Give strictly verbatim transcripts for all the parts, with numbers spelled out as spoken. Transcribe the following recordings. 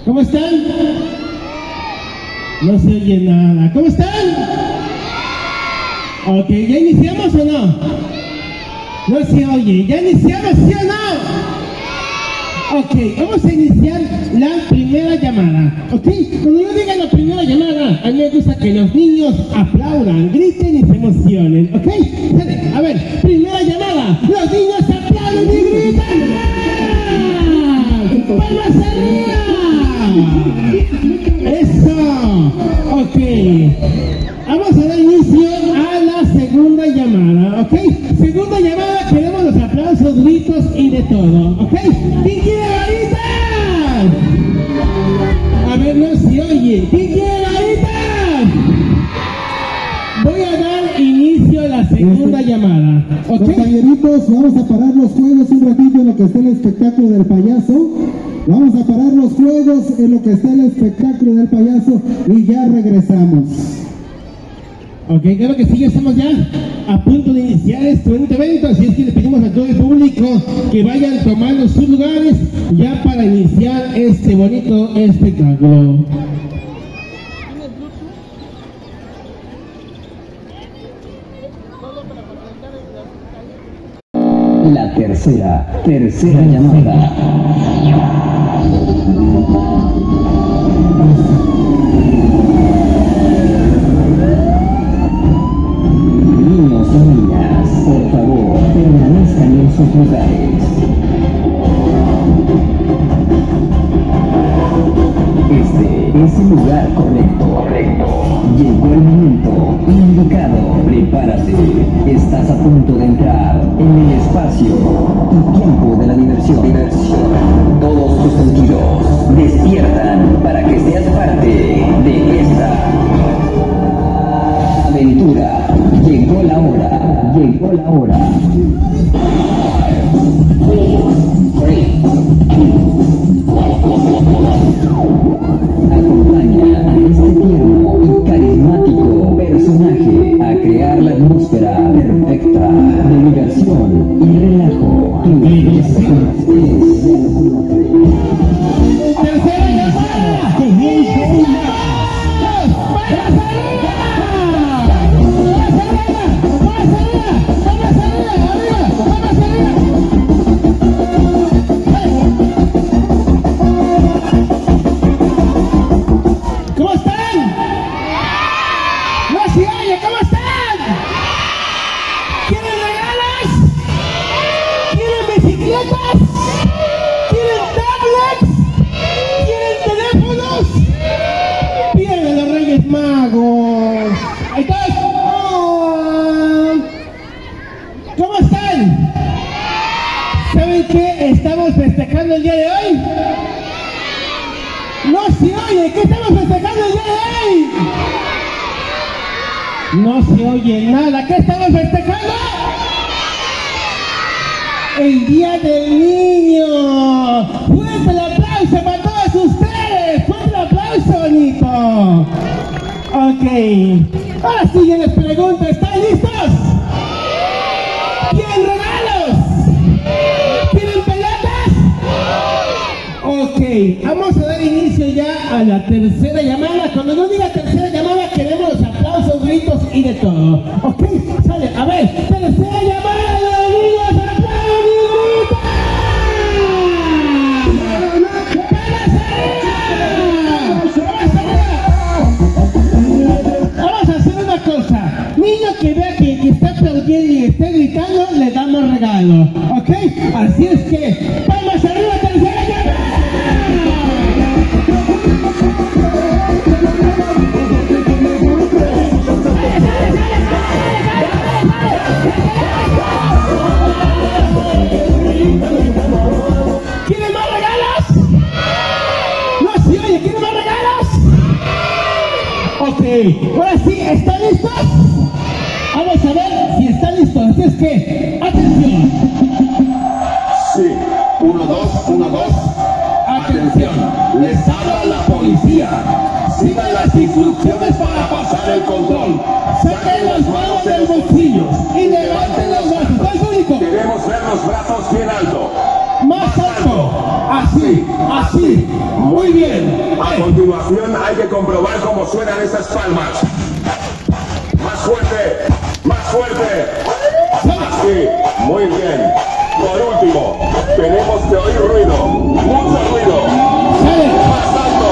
¿Cómo están? No se oye nada. ¿Cómo están? Ok, ¿ya iniciamos o no? No se oye. ¿Ya iniciamos, sí o no? Ok, vamos a iniciar la primera llamada. Ok, cuando yo diga la primera llamada, a mí me gusta que los niños aplaudan, griten y se emocionen. Ok, a ver, primera llamada. Los niños aplauden y gritan. ¡Palmas arriba! ¡Eso! Ok. Vamos a dar inicio a la segunda llamada, ¿ok? Segunda llamada, queremos los aplausos, gritos y de todo, ¿ok? ¿Quién quiere garitas? A ver, no se oye. ¿Quién quiere garitas? Voy a dar inicio a la segunda llamada, ¿ok? Compañeritos, vamos a parar los juegos un ratito en lo que esté el espectáculo del payaso. Vamos a parar los juegos en lo que esté el espectáculo del payaso y ya regresamos. Ok, claro que sí, ya estamos ya a punto de iniciar este bonito evento, así es que le pedimos a todo el público que vayan tomando sus lugares ya para iniciar este bonito espectáculo. La tercera, tercera llamada. Niños y niñas, por favor, permanezcan en sus lugares. Este es el lugar correcto. Correcto. Llegó el momento indicado. Prepárate. Estás a punto de entrar en el espacio y tiempo de la diversión. Diversión. Todos tus sentidos despiertan para que seas parte de esta aventura. Llegó la hora. Llegó la hora. Acompaña a este tierno y carismático personaje a crear la atmósfera perfecta de diversión y relajo. ¡Tercera llamada! ¡Comienza! ¿Cómo están? ¿Saben qué estamos festejando el día de hoy? No se oye. ¿Qué estamos festejando el día de hoy? No se oye nada. ¿Qué estamos festejando? El Día del Niño. ¡Fuerte el aplauso para todos ustedes! ¡Fuerte el aplauso, bonito! Ok. Ahora sí, yo les pregunto, ¿están listos? ¿Quieren regalos? ¿Quieren pelotas? Ok, vamos a dar inicio ya a la tercera llamada. Cuando no diga tercera llamada, queremos los aplausos, gritos y de todo. Ok, sale, a ver, tercera llamada de los niños, aplausos y gritos. Vamos a hacer una cosa. Niño que vea que, que está aplaudiendo y está gritando, le damos regalo. ¿Ok? Así es que, ¡palmas arriba, tercera llamada! ¿Quieren más regalos? No se oye, ¿quieren más regalos? Ok, ahora sí, ¿están listos? Vamos a ver si están listos, así es que, atención. Sí, uno, dos, uno, dos. Atención, les habla la policía. Sigan las instrucciones para pasar el control. Saquen las manos del bolsillo y levanten los brazos al público. Queremos ver los brazos bien alto. Más alto. Así, así. Muy Muy bien. A continuación hay que comprobar cómo suenan esas palmas. Más fuerte, más fuerte. Así, muy bien. Por último, tenemos que oír ruido, mucho ruido. Más alto.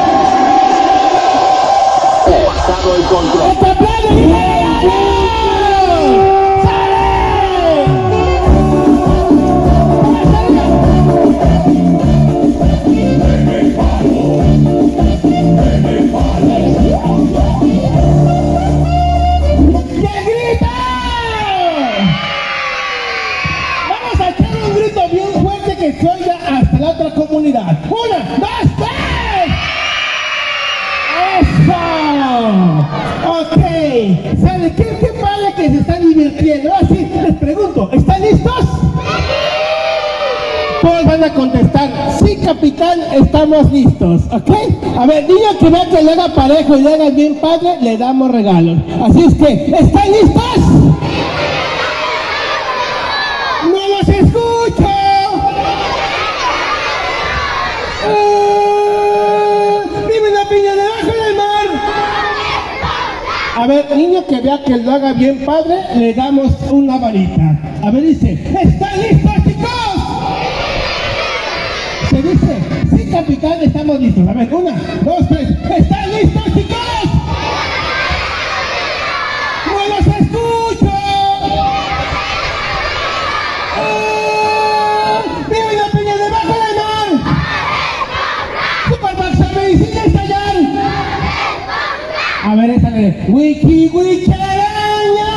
He pasado el control. Que se oiga hasta la otra comunidad. Una, dos, tres. ¡Eso! Ok. ¿Sabe qué? Qué padre que se están divirtiendo. Así les pregunto, ¿están listos? Todos van a contestar, sí, capitán, estamos listos. ¿Ok? A ver, niño que vea que le haga parejo y le haga bien padre, le damos regalos. Así es que, ¿están listos? ¡No los escucho! A ver, niño que vea que lo haga bien padre, le damos una varita. A ver, dice, ¿están listos, chicos? Se dice, sí, capitán, estamos listos. A ver, una, dos, tres, ¿están listos, chicos? ¡No los escucho! ¡Ah! ¡Vive la piña debajo del mar! ¡Super Max medicina estallar! A ver, esa de Wiki Wiki araña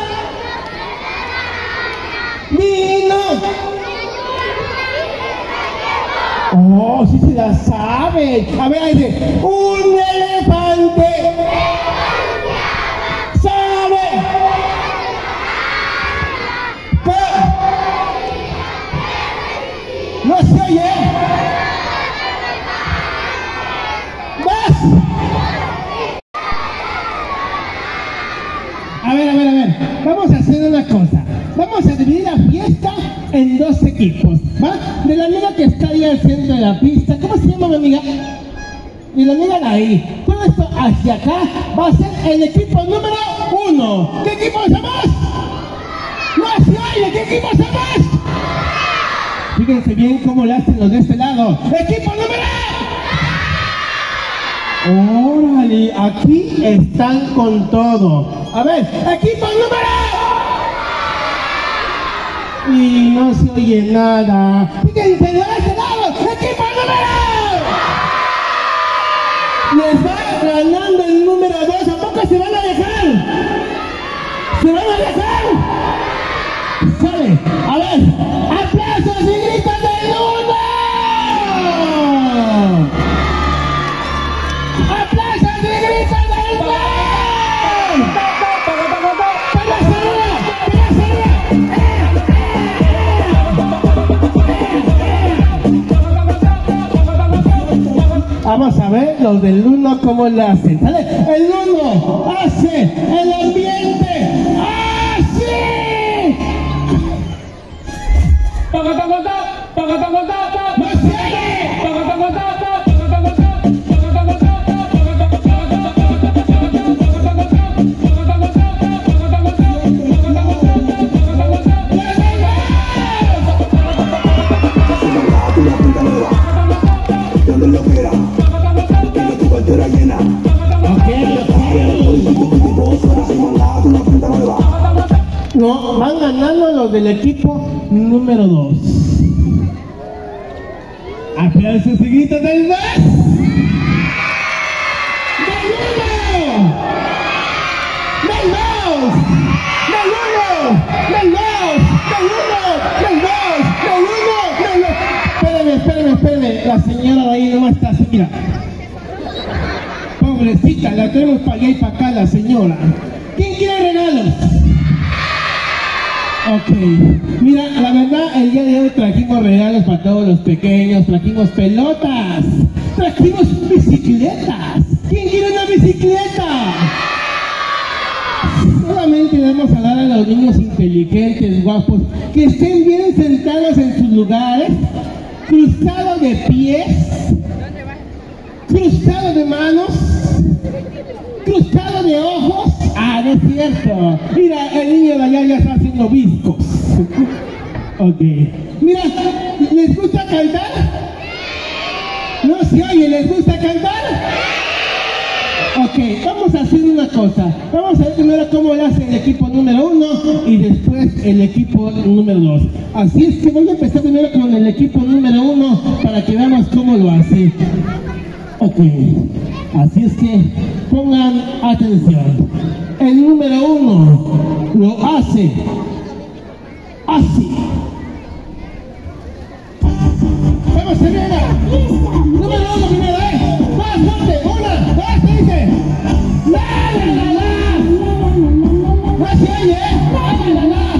vino. Oh, sí se la sabe. A ver, ahí dice un elefante sabe que no se oye. ¿Ves? A ver, a ver, a ver, vamos a hacer una cosa. Vamos a dividir la fiesta en dos equipos, ¿va? De la amiga que está ahí al centro de la pista, ¿cómo se llama mi amiga? Y la amiga de ahí. Todo esto hacia acá va a ser el equipo número uno. ¿Qué equipo somos? ¡No se oye! ¿Qué equipo somos? Fíjense bien cómo lo hacen los de este lado. ¡Equipo número uno! ¡Órale! Aquí están con todo. A ver, equipo número. Y no se oye nada. Fíjense de este lado. Equipo número. Les va ganando el número dos. ¿A poco se van a dejar? ¿Se van a dejar? ¿Sabe? A ver, aplausos y gritos del uno. ¡Aplausos y gritos del dos! Vamos a ver los del uno cómo lo hacen. ¿Sale? El uno hace el ambiente así. ¡No se oye! No, van ganando los del equipo número dos. Aplausos y gritos del dos. ¡Del uno! ¡Del dos! ¡Del uno! ¡Del dos! ¡Del uno! ¡Del dos! ¡Del uno! ¡Del dos! Espérame, espérame, espérame. La señora de ahí no está así, mira. Pobrecita, la tenemos para allá y para acá la señora. ¿Quién quiere regalos? Ok, mira, la verdad, el día de hoy trajimos regalos para todos los pequeños, trajimos pelotas, trajimos bicicletas. ¿Quién quiere una bicicleta? Solamente vamos a dar a los niños inteligentes, guapos, que estén bien sentados en sus lugares, cruzados de pies, de manos, cruzado de ojos. Ah, no es cierto. Mira, el niño de allá ya está haciendo viscos. Ok. Mira, ¿les gusta cantar? No se oye, ¿les gusta cantar? Ok, vamos a hacer una cosa. Vamos a ver primero cómo lo hace el equipo número uno y después el equipo número dos. Así es que voy a empezar primero con el equipo número uno para que veamos cómo lo hace. Ok, así es que pongan atención. El número uno lo hace así. Vamos a ver. Número uno primero, ¿eh? Más fuerte. Una, dos, tres, dice. La, la, la, la. No se oye, ¿eh? La, la, la.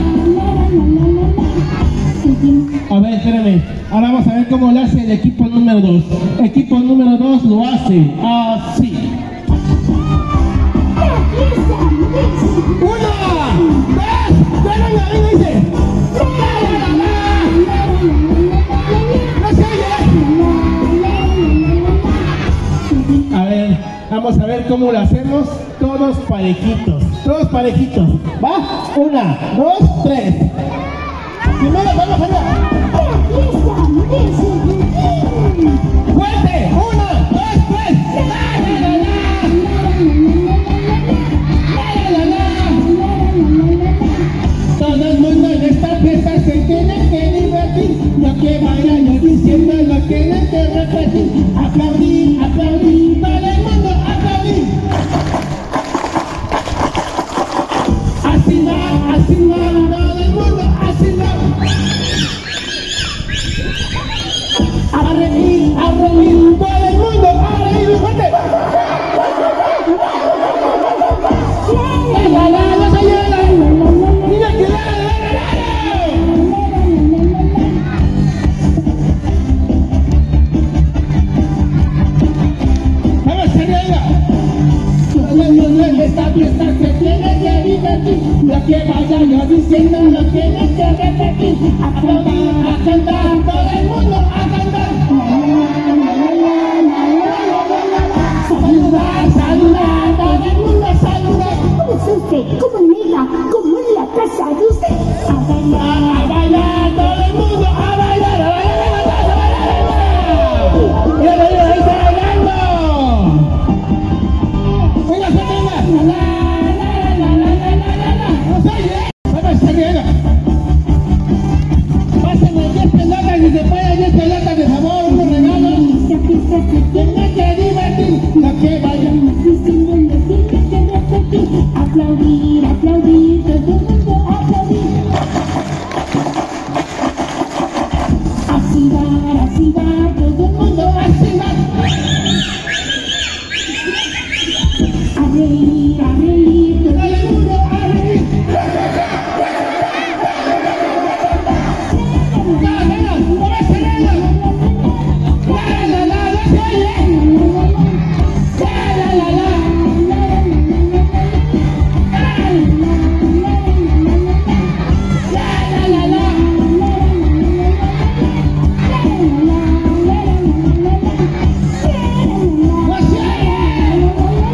A ver, espérame. Ahora vamos a ver cómo lo hace el equipo número dos. Equipo número dos lo hace así. Una, dos, tres, ahí dice. La, la, la, la. No se oye. A ver, vamos a ver cómo lo hacemos. Todos parejitos. Todos parejitos. ¿Va? Una, dos, tres. Primero vamos allá. ¡Fuerte! ¡Una, dos, tres! ¡La, la, la, la! ¡La, la, la, la! Todo el mundo en esta fiesta se tiene que divertir. Lo que vaya yo diciendo lo tienen que repetir. Aplaudir, aplaudir, todo el mundo aplaudir. Así va, así va, todo el mundo así va. A reír, a reír, todo el mundo a reír, fuerte. La, la, la, no se llora. Mira que la, la, la, la. Vamos a arriba. Todo el mundo en esta fiesta se tiene que divertir. Lo que vaya yo diciendo lo tiene que repetir. Aplaudir, a cantar, todo el mundo a cantar. Saludar, saludar, todo el mundo a saludar. ¿Cómo es usted? ¿Cómo nega? ¿Cómo en la casa de usted? A bailar, A bailar, todo el mundo a bailar, a bailar, a bailar, a bailar, a bailar. Mira, mira, ahí está bailando. Venga, venga, la, la, la, la, la, la, la, la. No se oye. Vamos a ver. Pásenme diez pelotas y se pagan diez pelotas de favor, unos regalos. Tiene que divertir. Lo que vaya. diciendo lo tiene que repetir. Aplaudir, aplaudir, todo el mundo aplaudir. Así va, así va, todo el mundo así va. A reír, a reír, todo el mundo a reír. ¡La, la, la! ¡No me celebra! ¡La, la, la! ¡No se oye! ¡La, la, la, la! ¡La, la, la, la! ¡No se oye!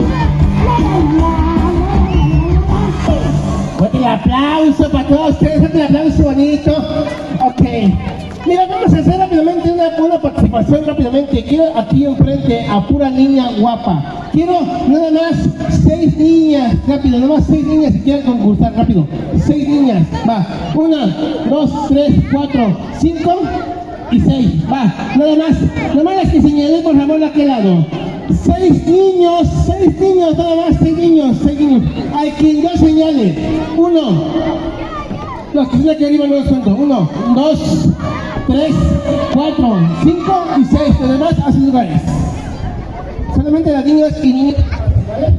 Fuerte el aplauso para todos ustedes, fuerte el aplauso bonito. Ok, mira, vamos a hacer rápidamente una, una participación rápidamente. Quiero aquí enfrente a pura niña guapa. Quiero nada más seis niñas, rápido, nada más seis niñas que quieran concursar, rápido. Seis niñas, va. Una, dos, tres, cuatro, cinco y seis, va. Nada más, nada más las que señalé, por favor, de aquel lado. Seis niños, seis niños, nada más, seis niños, seis niños. Hay quien yo señale. Uno, los que están aquí arriba no los cuento. Uno, dos, tres, cuatro, cinco y seis. Los demás a sus lugares. Solamente las niñas y niños. ¿Vale?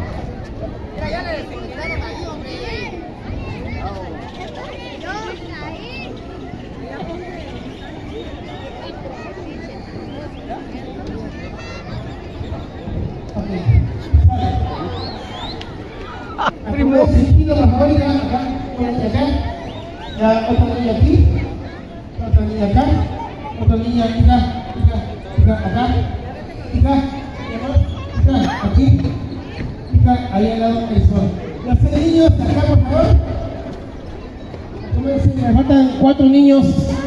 Primo. Ya, otra niña aquí, otra niña acá, otra niña acá, acá, acá, acá, acá, Ahí al lado del sol. Los tres niños, acá por favor. ¿Cómo dicen? Me faltan cuatro niños.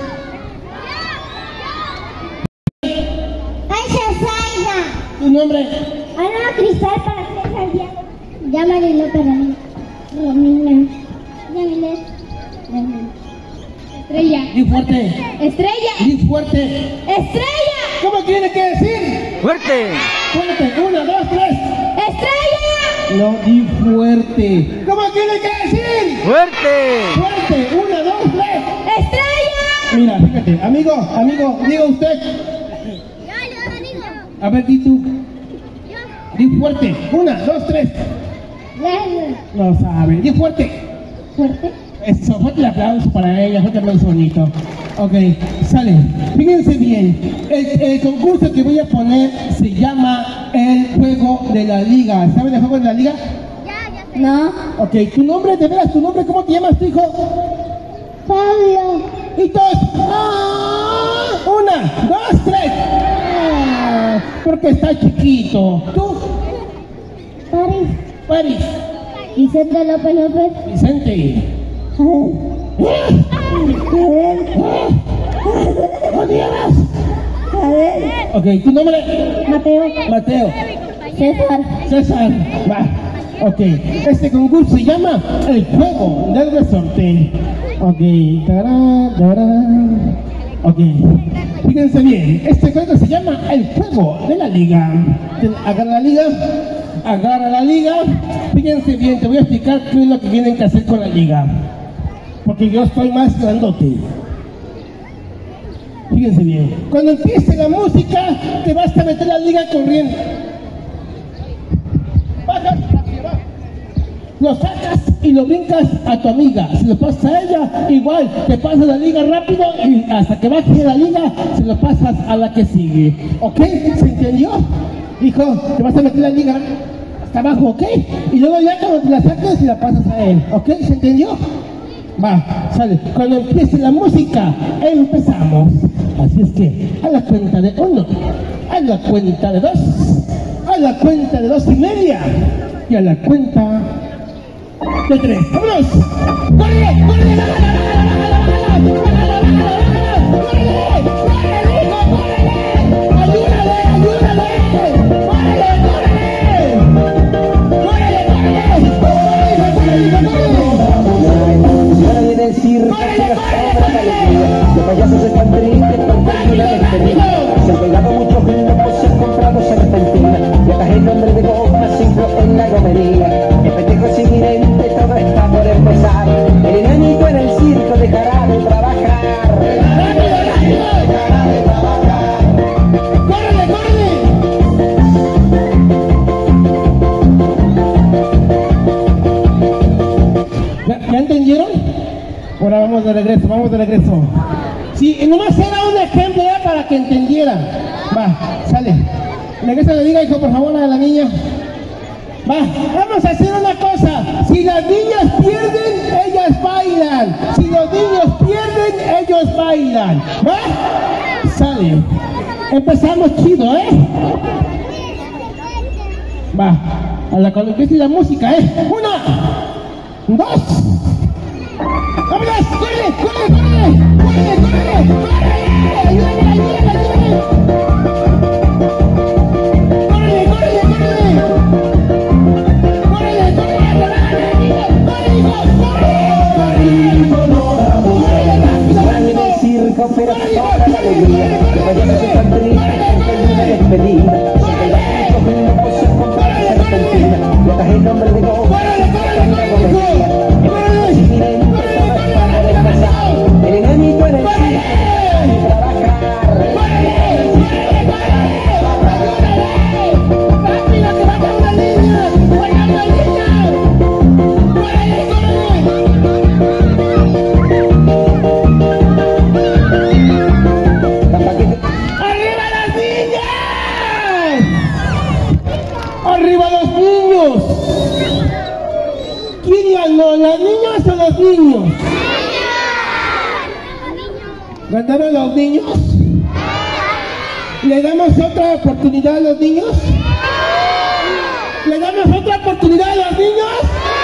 ¿Tu nombre? Ana Cristal para ser Santiago. Llámale López Ramírez. Romina. Llámale. Estrella. Di fuerte. Estrella. Di fuerte. Estrella. ¿Cómo tiene que decir? ¡Fuerte! Fuerte. Una, dos, tres. Estrella. No, di fuerte. ¿Cómo tiene que decir? ¡Fuerte! Fuerte. Una, dos, tres. Estrella. Mira, fíjate. Amigo, amigo, diga usted. A ver, di tú. Di fuerte. Una, dos, tres. No sabe. Di fuerte. Fuerte. Eso, fuerte el aplauso para ella, fuerte el aplauso bonito. Ok, sale. Fíjense bien, el, el concurso que voy a poner se llama el juego de la liga. ¿Saben el juego de la liga? No. Ok, tu nombre, de veras, tu nombre, ¿cómo te llamas, tu hijo? Pablo. Y dos. ¡Ah! Una, dos, tres. Ah, porque está chiquito. ¿Tú? París. París. Vicente López López. Vicente. ¿Cómo te llamas? Ok, ¿tu nombre? Mateo. Mateo. César. César. Va. Ok, este concurso se llama el juego del resorte. Ok, tarán, tarán. Ok, fíjense bien, este juego se llama el juego de la liga. Agarra la liga, agarra la liga. Fíjense bien, te voy a explicar qué es lo que tienen que hacer con la liga. Porque yo estoy más grandote. Fíjense bien, cuando empiece la música, te vas a meter la liga corriendo. Bajas, lo sacas y lo brincas a tu amiga. Si lo pasas a ella, igual te pasas la liga rápido y hasta que baje la liga, se lo pasas a la que sigue. ¿Ok? ¿Se entendió? Hijo, te vas a meter la liga hasta abajo, ¿ok? Y luego ya cuando te la sacas y la pasas a él. ¿Ok? ¿Se entendió? Va, sale. Cuando empiece la música, empezamos. Así es que, a la cuenta de uno, a la cuenta de dos, a la cuenta de dos y media, y a la cuenta de tres. ¡Vámonos! ¡Córrele! ¡Córrele! ¡Ayúdale! ¡Ayúdale! ¡Córrele! Nadie del circo se gastó la alegría. Los payasos están tristes por terminar la despedida. Se han pegado muchos globos, se han comprado serpentina. Y hasta el nombre de goma se infló en la gomería. El festejo es inminente, todo está por empezar. El enanito en el circo dejará de trabajar. Dejará de trabajar. ¡Córrele, córrele! ¿Ya, ¿Ya entendieron? Ahora vamos de regreso, vamos de regreso. Sí, y nomás era un ejemplo ya para que entendieran. Va, sale. Regresa le diga, hijo, por favor, a la niña. Va, vamos a hacer una cosa. Si las niñas pierden, ellas bailan. Si los niños pierden, ellos bailan. ¿Va? Sale. Empezamos chido, ¿eh? Va, a la cuando empiece la música, ¿eh? Una, dos. ¡Vámonos! ¡Corre! ¡Corre! ¡Corre! ¡Corre! ¡Corre! ¡Corre! ¡Ayúdame! ¡Ayúdame! ¡Ayúdame! ¡Córrele! ¡Córrele! ¡Córrele! ¡Córrele! ¡Córrele! En el circo, pero toda la alegría. Los payasos están tristes por terminar la despedida. Se han pegado muchos globos, se han comprado serpentina. Y hasta el nombre de goma se infló en la gomería. El festejo es inminente, todo está por empezar. El enanito en el circo dejará de trabajar. ¡Rápido, que va con la niña! ¡Vaya la niña! ¡Córrele, ¡arriba las niñas! ¡Arriba los niños! ¿Quién ganó, las niñas o los niños? ¿Ganaron los niños? ¿Le damos otra oportunidad a los niños? ¿Le damos otra oportunidad? oportunidad a los niños?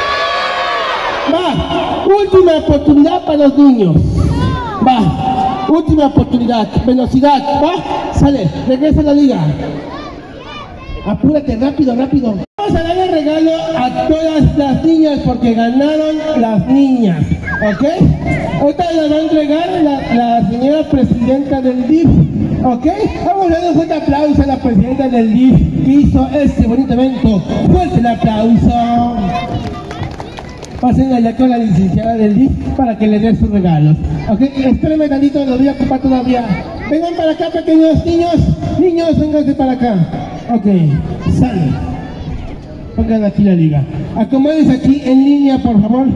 Va, última oportunidad para los niños. Va, última oportunidad, velocidad, va, sale, regresa a la liga. Apúrate, rápido, rápido. Vamos a darle regalo a todas las niñas porque ganaron las niñas, ¿ok? Ahorita la va a entregar la, la señora presidenta del D I F, ¿ok? Vamos a darle un fuerte aplauso a la presidenta del D I F que hizo este bonito evento. Fuerte el aplauso. Pasen allá con la licenciada del D I F para que le dé sus regalos, ¿ok? Espérenme tantito, los voy a ocupar todavía. Vengan para acá, pequeños niños. Niños, vénganse para acá. Ok, sale. Pongan aquí la liga. Acomódense aquí en línea, por favor.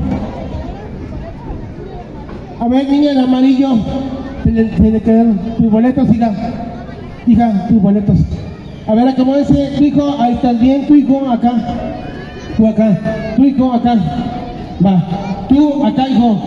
A ver, niña, el amarillo. Se le, se le quedaron tus boletos, hija. Hija, tus boletos. A ver, acomódense. Tu hijo, ahí estás bien. Tu hijo, acá. Tú acá. Tu hijo, acá. Va. Tú, acá, hijo.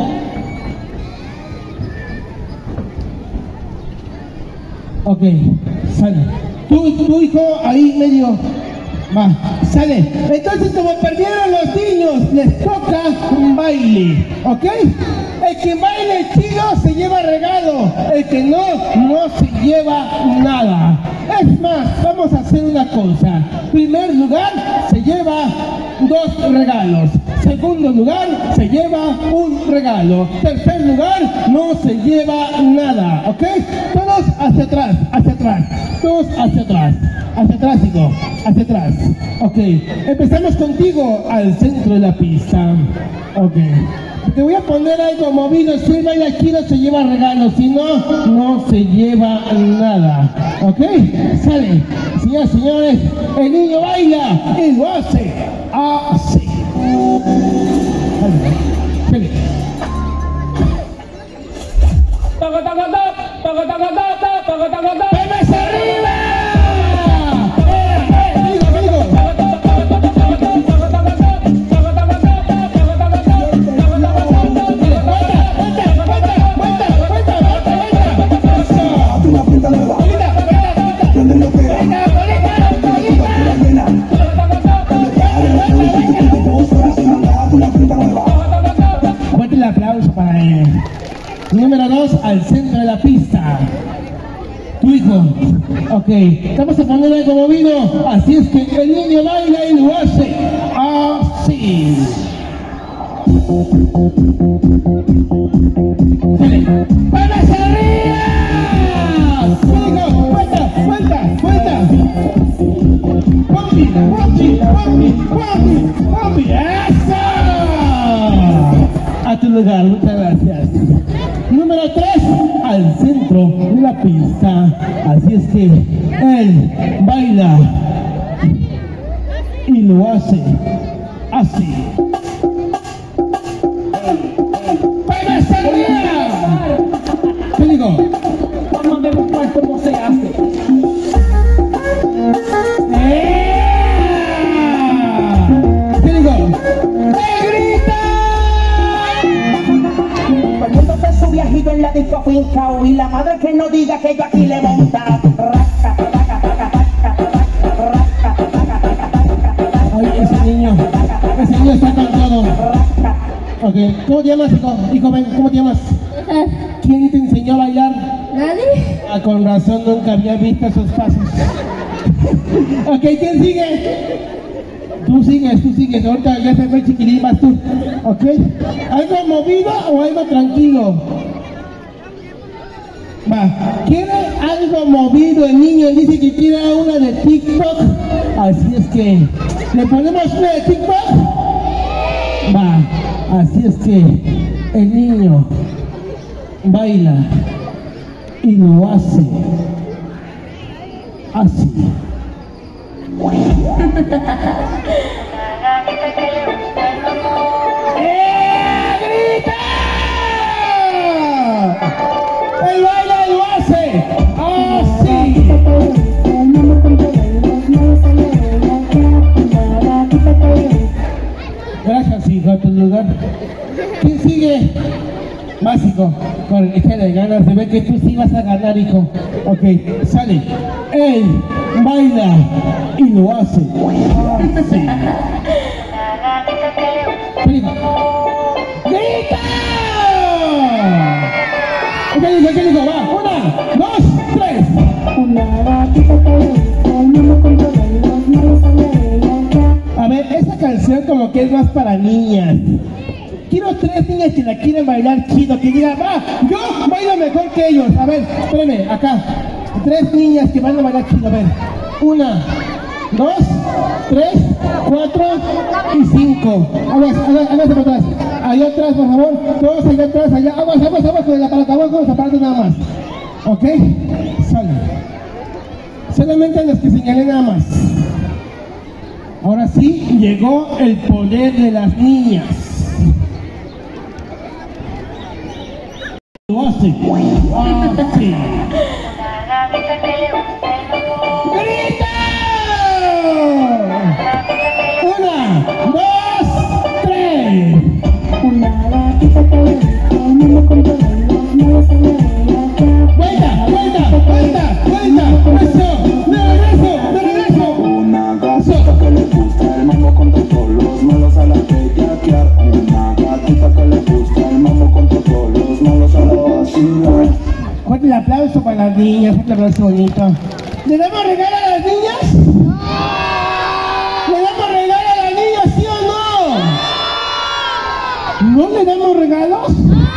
Ok, sale. Tu, tu hijo ahí medio. Va, sale. Entonces, como perdieron los niños, les toca un baile, ¿ok? El que baile chido se lleva regalo, el que no, no se lleva nada. Es más, vamos a hacer una cosa. Primer lugar, se lleva dos regalos. Segundo lugar, se lleva un regalo. Tercer lugar, no se lleva nada, ¿ok? Todos hacia atrás, hacia atrás. Todos hacia atrás. Hacia atrás, hijo. Hacia atrás. Ok. Empezamos contigo al centro de la pista. Ok. Te voy a poner algo movido. Si el baila aquí no se lleva regalos. Si no, no se lleva nada. Ok. Sale. Señoras y señores, el niño baila y lo hace así. Sale. ¡Palmas arriba! Fuerte el aplauso para él. Número dos, al centro de la pista. Tu hijo. Ok, vamos a poner algo movido. Así es que el niño baila y lo hace así. ¡Palmas arriba! ¡Hijo! ¡Cuenta! ¡Cuenta! ¡Cuenta! ¡Pompi! ¡Pompi! ¡Pompi! ¡Pompi! ¡Pompi! ¡Eso! A tu lugar, muchas gracias. Número tres, al centro de la pista. Así es que él baila y lo hace así. ¡Palmas arriba! ¿Qué digo? Vamos a demostrar cómo se hace. ¿Qué digo? ¡Me grita! Poniéndose su viajito en la disco fincao y la madre que no diga que yo aquí le monta. Ay, ese niño, ese niño está con todo. Ok, ¿cómo te llamas, hijo? Hijo, ven, ¿cómo te llamas? ¿Quién te enseñó a bailar? ¿Nadie? Ah, con razón nunca había visto esos pasos. Ok, ¿quién sigue? Tú sigues, tú sigues. Ahorita ya se fue chiquilín, vas tú. Ok, ¿algo movido o algo tranquilo? Va, ¿quiere algo movido el niño? Dice que quiere una de TikTok. Así es que, ¿le ponemos una de TikTok? Va, así es que el niño baila y lo hace así. ¡Eh, grita! ¡El baila y lo hace así! Gracias, hijo, a tu lugar. ¿Quién sigue? Básico, con échale ganas, se ve que tú sí vas a ganar, hijo. Ok, sale. Él baila y lo hace así. dijo? ¡Grita! ¿Qué dijo? ¿Qué dijo? Va, una, dos, tres. Una gatita que le gusta el mundo con todos los malos anda de ella ya. A ver, esa canción como que es más para niñas. Quiero tres niñas que la quieren bailar chido, que digan, va, yo bailo mejor que ellos. A ver, espérenme, acá. Tres niñas que van a bailar chido, a ver. Una, dos, tres, cuatro y cinco. Aguas, aguas, aguas para atrás. Allá atrás, por favor. Todos allá atrás, allá. Aguas, aguas, aguas con el aparato, aguas con los aparatos nada más. ¿Ok? Sale. Solamente los que señalé nada más. Ahora sí, llegó el poder de las niñas. Lo hace. Ah, sí. ¡Grita! Una, dos, tres. Una gatita que le gusta el mundo con todos los malos anda de ella ya. ¡Vuelta, vuelta, vuelta, vuelta! ¡Eso! ¡De regreso, de regreso! Una gatita que le gusta el mambo contra todos los malos a la bellaquear. Una gatita que le gusta el mambo contra todos los malos a la vacilar. Fuerte el aplauso para las niñas, fuerte el aplauso bonito. ¿Le damos regalo a las niñas? ¿Le damos regalo a las niñas, sí o no? ¿No le damos regalos?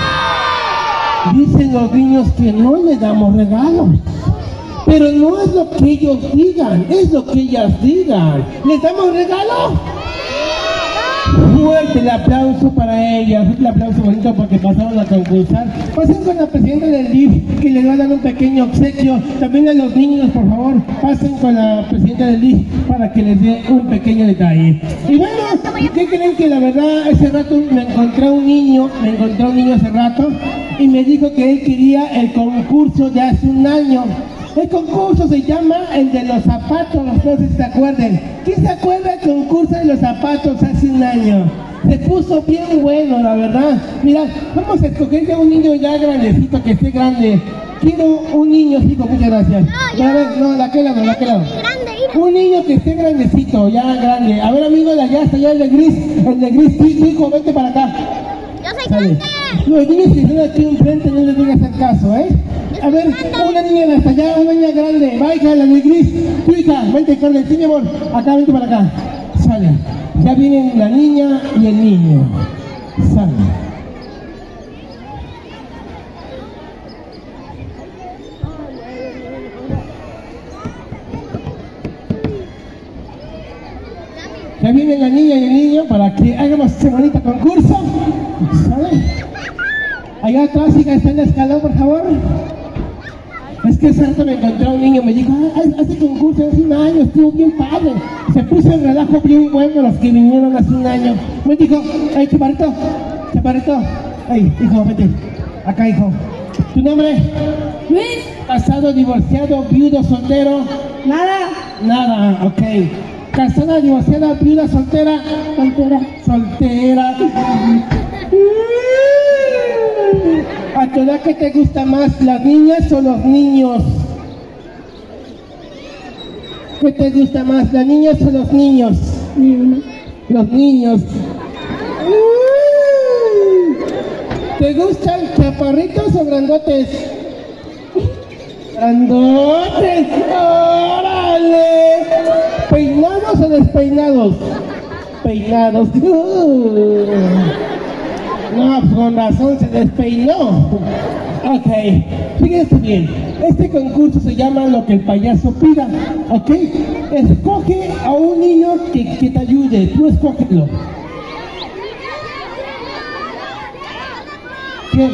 Dicen los niños que no le damos regalos. Pero no es lo que ellos digan, es lo que ellas digan. ¿Les damos regalo? Fuerte el aplauso para ellas, fuerte el aplauso bonito porque pasaron a concursar. Pasen con la presidenta del D I F que les va a dar un pequeño obsequio. También a los niños, por favor, pasen con la presidenta del D I F para que les dé un pequeño detalle. Y bueno, ¿qué creen? Que la verdad ese rato me encontré un niño, me encontré un niño hace rato y me dijo que él quería el concurso de hace un año. El concurso se llama el de los zapatos, no sé si se acuerden. ¿Quién se acuerda del concurso de los zapatos hace un año? Se puso bien bueno, la verdad. Mira, vamos a escoger ya un niño ya grandecito, que esté grande. Quiero un niño, hijo, muchas gracias. A ver, no, de aquel lado, de aquel lado. Un niño que esté grandecito, ya grande. A ver, amigo de allá, hasta allá el de gris. El de gris, tu hijo, vente para acá. Yo soy Sale. grande. Los niños que están aquí enfrente no les voy a hacer caso, ¿eh? A ver, una niña de hasta allá, una niña grande. Va, hija, la de gris. Tu hija, vente, Carmen, sí, mi amor. Acá, vente para acá. Sale. Ya vienen la niña y el niño. Sale. Ya vienen la niña y el niño para que hagamos este bonito concurso. ¿Sale? Allá atrás, hija, está en la escalón, por favor. Es que hace rato me encontré a un niño, me dijo, ah, hace concurso hace un año, estuvo bien padre. Se puso el relajo bien bueno los que vinieron hace un año. Me dijo, ay, chaparrito, chaparrito. Ay, hijo, vete. Acá, hijo. ¿Tu nombre? Luis. ¿Casado, divorciado, viudo, soltero? Nada. Nada, ok. ¿Casada, divorciada, viuda, soltera? Soltera. Soltera. ¿A tu edad qué te gusta más, las niñas o los niños? ¿Qué te gusta más, las niñas o los niños? Niño. Los niños. ¿Te gustan chaparritos o grandotes? ¡Grandotes! ¡Órale! ¿Peinados o despeinados? Peinados. No, pues con razón se despeinó. Ok, fíjense bien. Este concurso se llama Lo que el payaso pida. Ok, escoge a un niño que, que te ayude. Tú escógelo. ¿Quién?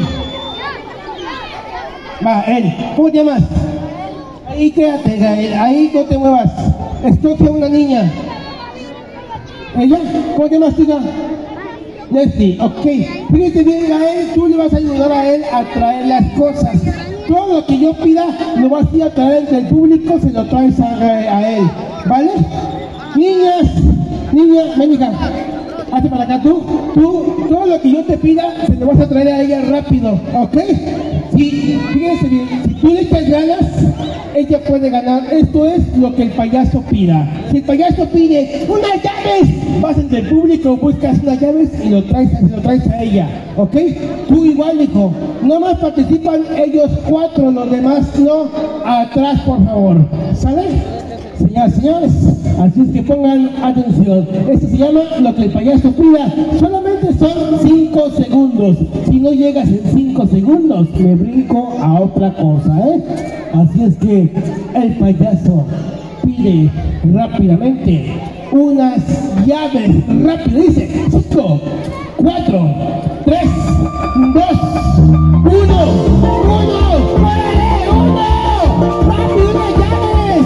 Va, él. ¿Cómo te llamas? Ahí quédate, Gael. Ahí no te muevas. Escoge a una niña. ¿Ella? ¿Cómo te llamas, chica? Leslie, ok. Fíjate bien, Gael, tú le vas a ayudar a él a traer las cosas. Todo lo que yo pida, lo vas a ir a traer entre el público, se lo traes a, a él. ¿Vale? Niñas, niña, ven, hija. Hazte para acá, tú, tú, todo lo que yo te pida, se lo vas a traer a ella rápido, ¿ok? Si Si, fíjense bien, si tú le echas ganas, ella puede ganar. Esto es lo que el payaso pida. Si el payaso pide unas llaves, vas entre el público, buscas unas llaves y lo traes, lo traes a ella, ¿ok? Tú igual, hijo. No más participan ellos cuatro, los demás no. Atrás, por favor. ¿Sale? Señoras y señores, así es que pongan atención. Esto se llama lo que el payaso pida. Solamente son cinco segundos. Si no llegas en cinco segundos, me brinco a otra cosa, ¿eh? Así es que el payaso pide rápidamente unas llaves. Rápido, dice cinco, cuatro, tres, dos, uno, uno, ¡órale, uno! ¡Rápido, unas llaves!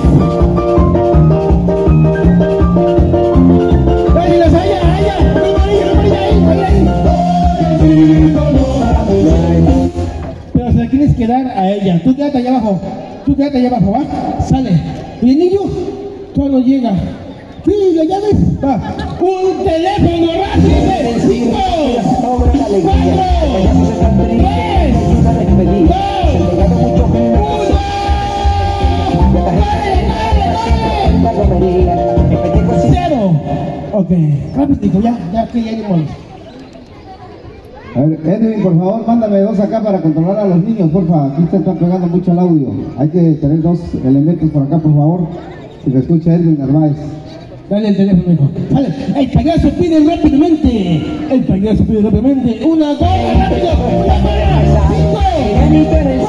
¡Dámelas a ella, a ella! ¡No morilla, no morilla ahí, ahí! Pero se la tienes que dar a ella. Tú quédate allá abajo. Tú quédate allá abajo, ¿va? Sale. Y el niño todo llega. Sí, las llaves. Va. Un teléfono rápido. Cinco, cuatro, tres, dos, uno. Cero. Ok. Rápido, ya, ya que ya llegamos. A ver, Edwin, por favor, mándame dos acá para controlar a los niños, porfa. Aquí se está pegando mucho el audio. Hay que tener dos elementos por acá, por favor. Si se escucha Edwin Narváez. Dale el teléfono, hijo. Dale. El payaso pide rápidamente. El payaso pide rápidamente. Una, dos, rápido. Una, dos, cinco, cuatro, tres,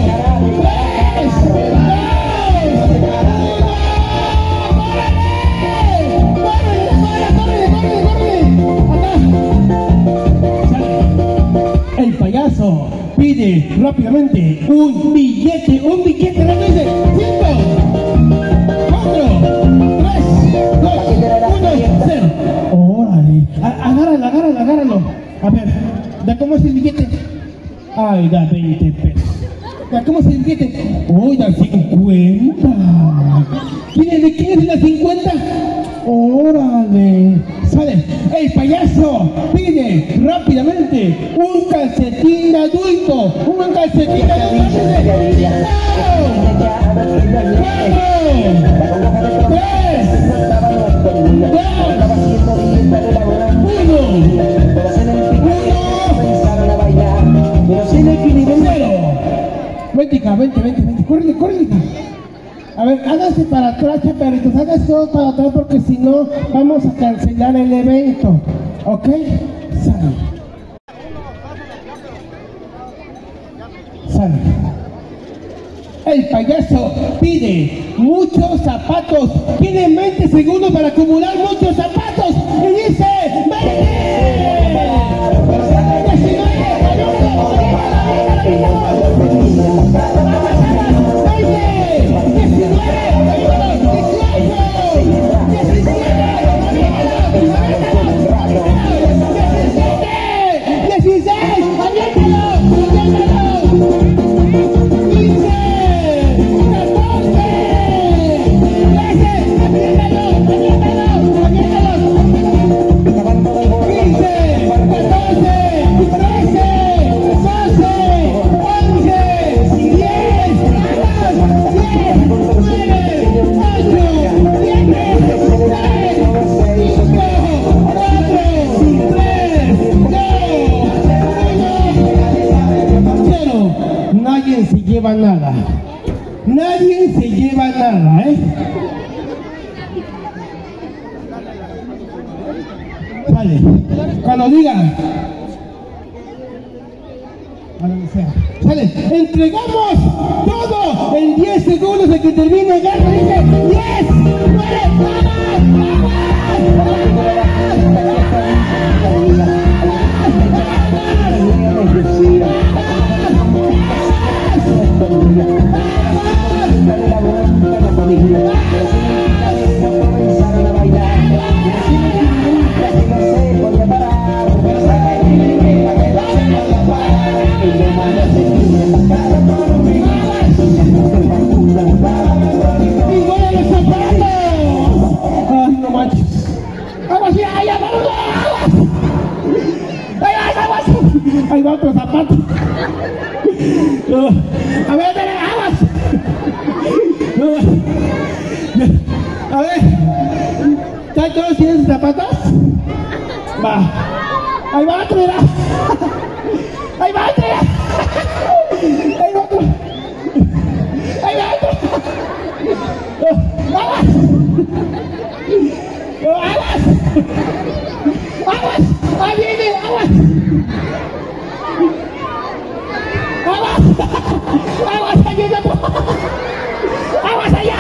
dos, el payaso pide rápidamente un billete, un billete, rápido, dice cinco, cuatro, tres, dos, uno, cero. Órale, agárralo, agárralo, agárralo. A ver, ¿da cómo es el billete? Ay, da veinte pesos. ¿Da cómo es el billete? Uy, da cincuenta. ¿Quién de quién es la cincuenta? ¡Órale! Sale. El payaso pide rápidamente un calcetín de adulto. Un calcetín de adulto. Vente, vente, vente, vente, córrele, córrele. A ver, hágase para atrás, chaparritos, hágase todos para atrás porque si no vamos a cancelar el evento, ¿ok? Sale. Sale. El payaso pide muchos zapatos, tiene veinte segundos para acumular muchos zapatos y dice se lleva nada. Nadie se lleva nada, ¿eh? Vale. Cuando digan. A donde sea. Sale. Entregamos todo en diez segundos de que termine el gato. Dice diez, nueve, ¡vamos! Ahí va otro zapato. No. A ver, dale, aguas. No. A ver. ¿Están todos tienen sus zapatos? Va. Ahí va otro, mira. Ahí va otro. Ahí va otro. Ahí va otro. ¡Aguas! ¡Aguas! ¡Aguas! ¡Ahí viene! ¡Aguas! ¡Aguas! ¡Aguas! ¡Ahí viene otro! ¡Aguas allá!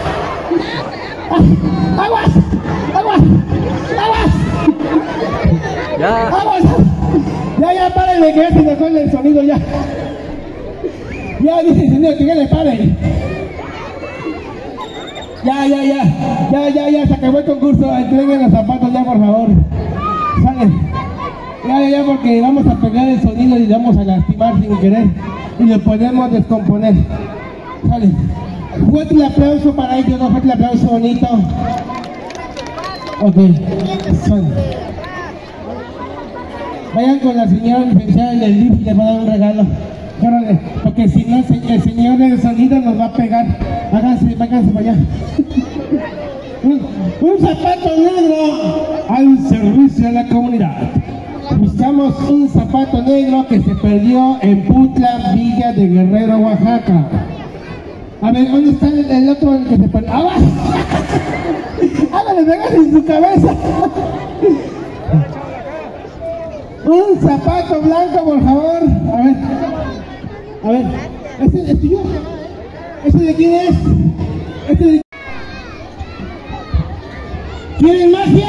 ¡Aguas! ¡Aguas! ¡Aguas! Ya. ¡Aguas! Ya, ya, párenle, que ya se dejó el sonido ya. Ya, dice el sonido que ya le paren. Ya, ya, ya, ya, ya, ya, se acabó el concurso, entreguen los zapatos ya, por favor. Salen. Ya, ya, ya, porque vamos a pegar el sonido y vamos a lastimar sin querer. Y lo podemos descomponer. Salen. Fuerte el aplauso para ellos, no fuerte el aplauso bonito. Ok. Salen. Vayan con la señora licenciada en el lift y les va a dar un regalo. Córrele, porque si no el señor del sonido nos va a pegar. Háganse, váyanse para allá. Un, un zapato negro al servicio de la comunidad. Buscamos un zapato negro que se perdió en Putla, Villa de Guerrero, Oaxaca. A ver, ¿dónde está el, el otro el que se perdió? ¡Ah, va! ¡Hágale, pégale en su cabeza! Un zapato blanco, por favor. A ver. A ver. ¿Este es tuyo? ¿Este de quién es? ¿Este de... ¿Quieren magia?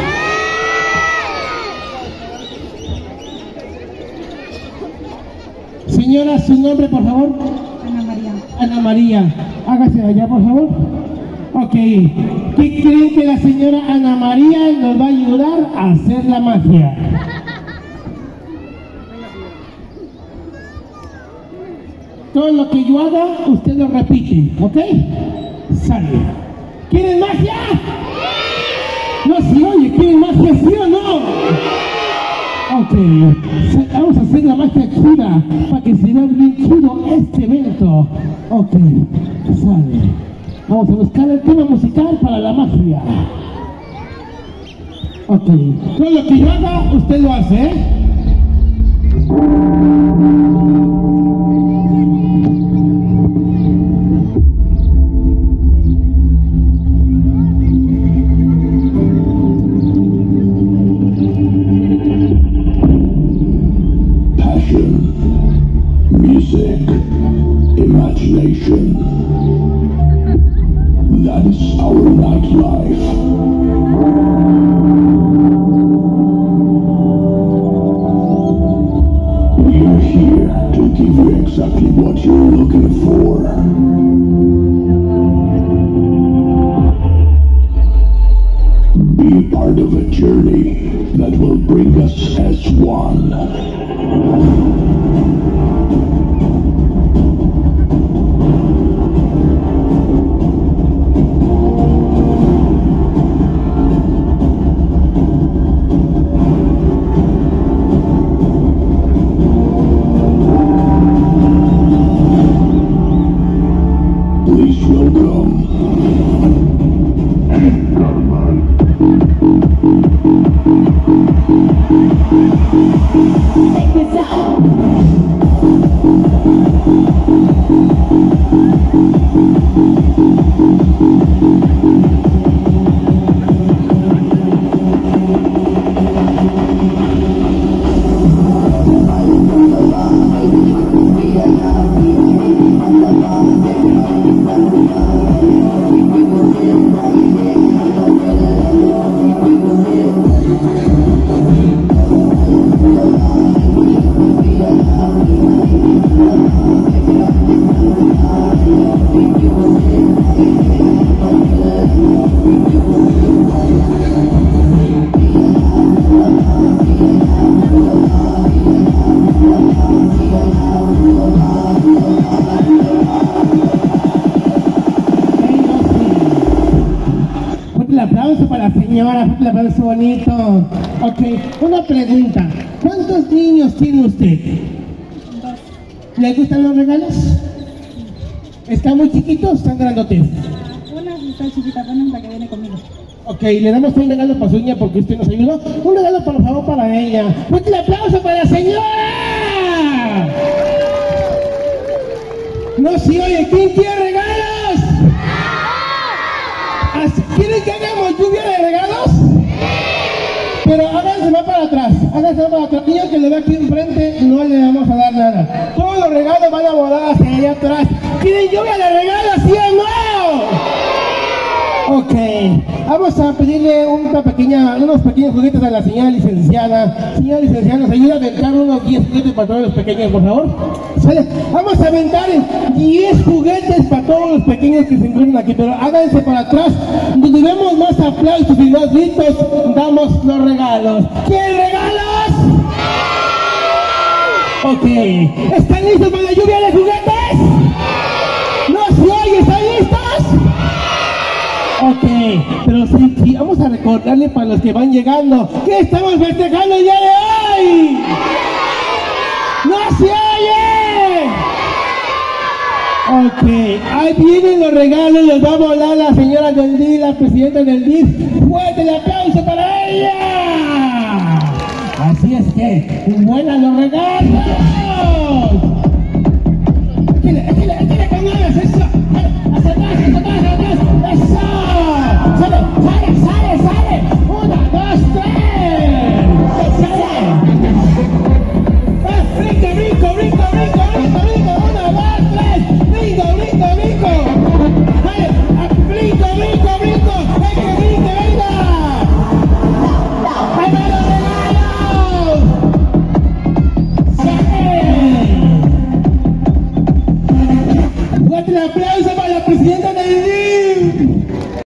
Señora, su nombre, por favor. Ana María. Ana María. Hágase allá, por favor. Ok. ¿Qué creen que la señora Ana María nos va a ayudar a hacer la magia? Todo lo que yo haga, usted lo repite, ¿ok? Sale. ¿Quieren magia? No, si oye, ¿quieren magia, sí o no? Ok, vamos a hacer la magia chida para que se vea bien chido este evento. Ok, sale. Vamos a buscar el tema musical para la magia. Ok, todo lo que yo haga, usted lo hace, ¿eh? Music, imagination, that is our nightlife. We are here to give you exactly what you're looking for. Be a part of a journey that will bring us as one. Please welcome Carmen. Take this out. El aplauso para la señora, el aplauso bonito. Ok, una pregunta. ¿Cuántos niños tiene usted? ¿Les gustan los regalos? ¿Están muy chiquitos o están grandotes? Una está chiquita, bueno, es la que viene conmigo. Ok, le damos un regalo para su niña porque usted nos ayudó. Un regalo, por favor, para ella. ¡Fuerte el aplauso para la señora! No se oye. ¿Quién quiere regalos? Así- ¿Quieren que hagamos lluvia de regalos? Pero háganse más para atrás. Háganse más para atrás. Niño que le ve aquí enfrente, no le vamos a dar nada. Todos los regalos van a volar hacia allá atrás. ¿Quieren lluvia de regalos, sí o no? Ok, vamos a pedirle una pequeña, unos pequeños juguetes a la señora licenciada. Señora licenciada, ¿nos ayuda a aventar unos diez juguetes para todos los pequeños, por favor? ¿Sale? Vamos a aventar diez juguetes para todos los pequeños que se encuentran aquí, pero háganse para atrás. Donde vemos más aplausos y más gritos, damos los regalos. ¿Quieren regalos? Ok, ¿están listos para la lluvia de juguetes? ¿No se oye? ¿Están listos? Ok, pero sí, sí, vamos a recordarle para los que van llegando que estamos festejando el día de hoy. ¡No se oye! Ok, ahí vienen los regalos, los va a volar la señora del D I F, la presidenta del D I F. ¡Fuerte el aplauso para ella! Así es que, vuelan los regalos. Échale, échale, échale con ganas, eso. Hacia atrás, hacia atrás, hacia atrás.